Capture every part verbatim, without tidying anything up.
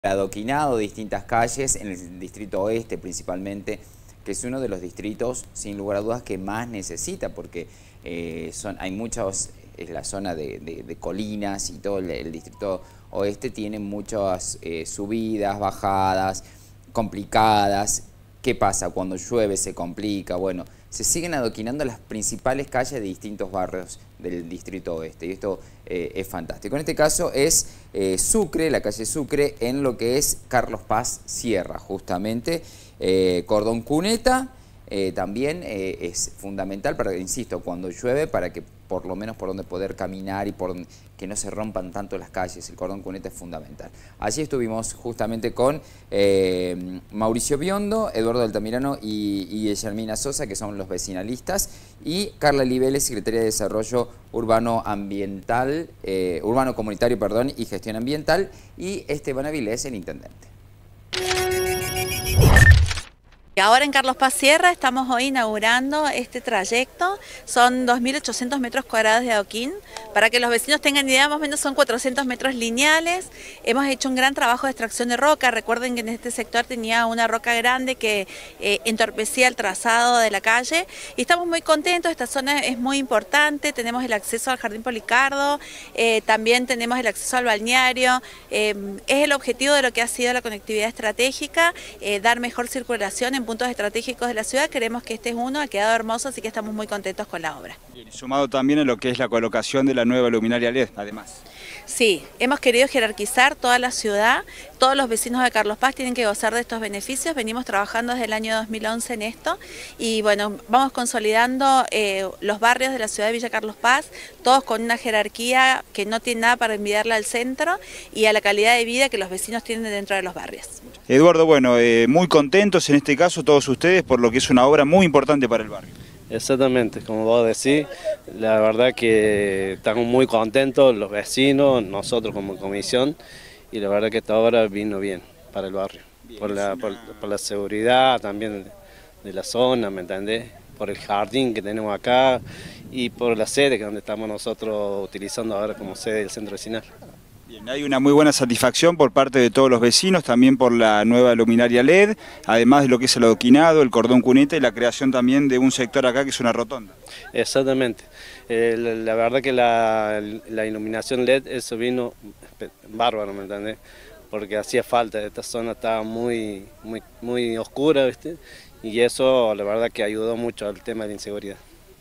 adoquinado de distintas calles en el distrito oeste principalmente, que es uno de los distritos sin lugar a dudas que más necesita, porque eh, son, hay muchos, es la zona de, de, de colinas y todo el, el distrito oeste tiene muchas eh, subidas, bajadas, complicadas. ¿Qué pasa? Cuando llueve se complica, bueno, se siguen adoquinando las principales calles de distintos barrios del distrito oeste y esto eh, es fantástico. En este caso es eh, Sucre, la calle Sucre, en lo que es Carlos Paz Sierra, justamente. Eh, Cordón Cuneta eh, también eh, es fundamental, para, insisto, cuando llueve, para que por lo menos por donde poder caminar y por que no se rompan tanto las calles, el cordón cuneta es fundamental. Allí estuvimos justamente con eh, Mauricio Biondo, Eduardo Altamirano y, y Yasmina Sosa, que son los vecinalistas, y Carla Libeles, Secretaria de Desarrollo Urbano Ambiental, eh, Urbano Comunitario, perdón, y Gestión Ambiental, y Esteban Avilés, el intendente. Ahora en Carlos Paz Sierra estamos hoy inaugurando este trayecto, son dos mil ochocientos metros cuadrados de adoquín. Para que los vecinos tengan idea, más o menos son cuatrocientos metros lineales. Hemos hecho un gran trabajo de extracción de roca. Recuerden que en este sector tenía una roca grande que eh, entorpecía el trazado de la calle. Y estamos muy contentos, esta zona es muy importante, tenemos el acceso al Jardín Policardo, eh, también tenemos el acceso al balneario. Eh, es el objetivo de lo que ha sido la conectividad estratégica, eh, dar mejor circulación en puntos estratégicos de la ciudad. Queremos que este es uno, ha quedado hermoso, así que estamos muy contentos con la obra. Bien, y sumado también a lo que es la colocación de la nueva luminaria L E D, además. Sí, hemos querido jerarquizar toda la ciudad, todos los vecinos de Carlos Paz tienen que gozar de estos beneficios, venimos trabajando desde el año dos mil once en esto y bueno, vamos consolidando eh, los barrios de la ciudad de Villa Carlos Paz, todos con una jerarquía que no tiene nada para envidiarle al centro y a la calidad de vida que los vecinos tienen dentro de los barrios. Eduardo, bueno, eh, muy contentos en este caso todos ustedes por lo que es una obra muy importante para el barrio. Exactamente, como vos decís, la verdad que estamos muy contentos los vecinos, nosotros como comisión, y la verdad que esta obra vino bien para el barrio, bien, por, la, por, por la seguridad también de la zona, ¿me entendés? Por el jardín que tenemos acá y por la sede que es donde estamos nosotros utilizando ahora como sede del centro vecinal. Bien, hay una muy buena satisfacción por parte de todos los vecinos, también por la nueva luminaria L E D, además de lo que es el adoquinado, el cordón cuneta y la creación también de un sector acá que es una rotonda. Exactamente, eh, la, la verdad que la, la iluminación L E D, eso vino bárbaro, ¿me entendés? Porque hacía falta, esta zona estaba muy, muy, muy oscura, ¿viste? Y eso la verdad que ayudó mucho al tema de la inseguridad.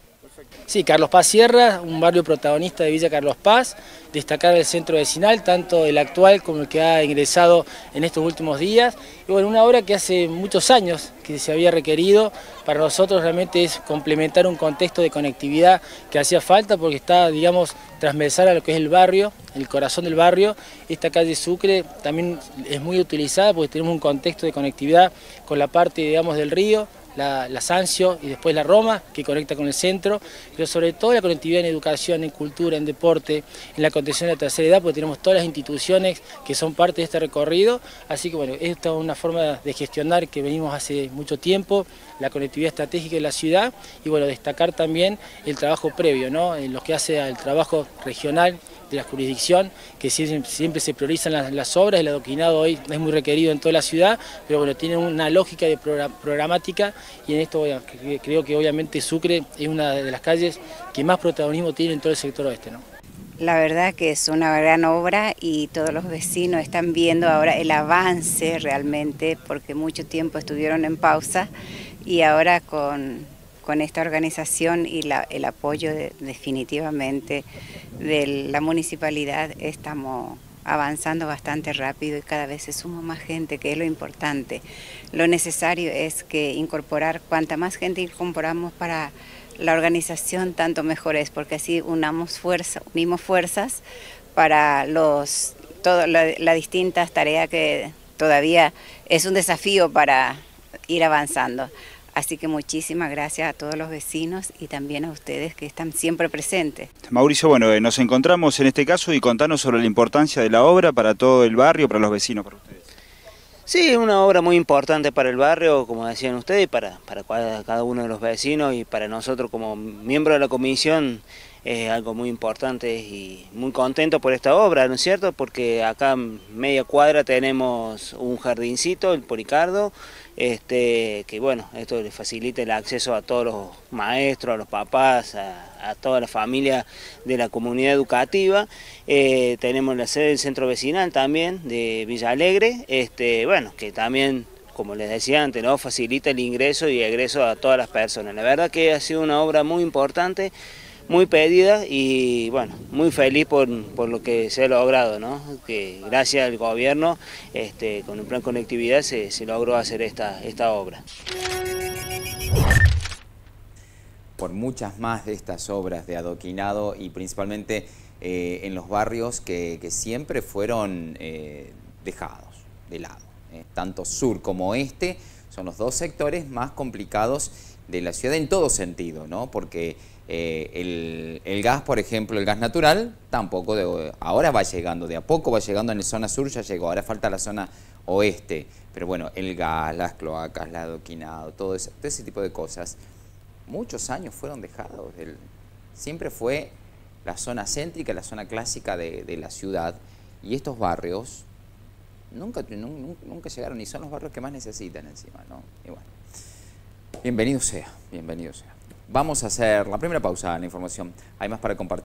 Sí, Carlos Paz Sierra, un barrio protagonista de Villa Carlos Paz, destacar el centro vecinal, tanto el actual como el que ha ingresado en estos últimos días. Y bueno, una obra que hace muchos años que se había requerido, para nosotros realmente es complementar un contexto de conectividad que hacía falta porque está, digamos, transversal a lo que es el barrio, el corazón del barrio. Esta calle Sucre también es muy utilizada porque tenemos un contexto de conectividad con la parte, digamos, del río, La, la Sancio y después la Roma, que conecta con el centro, pero sobre todo la conectividad en educación, en cultura, en deporte, en la contención de la tercera edad, porque tenemos todas las instituciones que son parte de este recorrido, así que bueno, esta es una forma de gestionar que venimos hace mucho tiempo, la conectividad estratégica de la ciudad, y bueno, destacar también el trabajo previo, ¿no? En lo que hace al trabajo regional de la jurisdicción, que siempre, siempre se priorizan las, las obras, el adoquinado hoy es muy requerido en toda la ciudad, pero bueno, tiene una lógica de program, programática y en esto creo que obviamente Sucre es una de las calles que más protagonismo tiene en todo el sector oeste, ¿no? La verdad que es una gran obra y todos los vecinos están viendo ahora el avance realmente, porque mucho tiempo estuvieron en pausa y ahora con... con esta organización y la, el apoyo de, definitivamente de la municipalidad estamos avanzando bastante rápido y cada vez se suma más gente, que es lo importante. Lo necesario es que incorporar, cuanta más gente incorporamos para la organización, tanto mejor es, porque así unamos fuerza, unimos fuerzas para los, todo, la, las distintas tareas que todavía es un desafío para ir avanzando. Así que muchísimas gracias a todos los vecinos y también a ustedes que están siempre presentes. Mauricio, bueno, eh, nos encontramos en este caso y contanos sobre la importancia de la obra para todo el barrio, para los vecinos, para ustedes. Sí, es una obra muy importante para el barrio, como decían ustedes, para, para cada uno de los vecinos y para nosotros como miembros de la comisión es algo muy importante y muy contento por esta obra, ¿no es cierto? Porque acá en media cuadra tenemos un jardincito, el Policardo, este, que bueno, esto le facilita el acceso a todos los maestros, a los papás, a, a toda la familia de la comunidad educativa. Eh, tenemos la sede del centro vecinal también de Villa Alegre, este, bueno, que también, como les decía antes, ¿no?, facilita el ingreso y egreso a todas las personas. La verdad que ha sido una obra muy importante, muy pedida y bueno, muy feliz por, por lo que se ha logrado, ¿no? Que gracias al gobierno, este, con el plan conectividad se, se logró hacer esta, esta obra. Por muchas más de estas obras de adoquinado y principalmente eh, en los barrios que, que siempre fueron eh, dejados de lado. Eh, tanto sur como este son los dos sectores más complicados de la ciudad en todo sentido, ¿no? Porque eh, el, el gas, por ejemplo, el gas natural, tampoco, de, ahora va llegando, de a poco va llegando en la zona sur, ya llegó, ahora falta la zona oeste, pero bueno, el gas, las cloacas, el adoquinado, todo ese, todo ese tipo de cosas, muchos años fueron dejados. El, siempre fue la zona céntrica, la zona clásica de, de la ciudad, y estos barrios Nunca, nunca, nunca llegaron y son los barrios que más necesitan encima, ¿no? Y bueno, bienvenido sea, bienvenido sea. Vamos a hacer la primera pausa en la información. Hay más para compartir.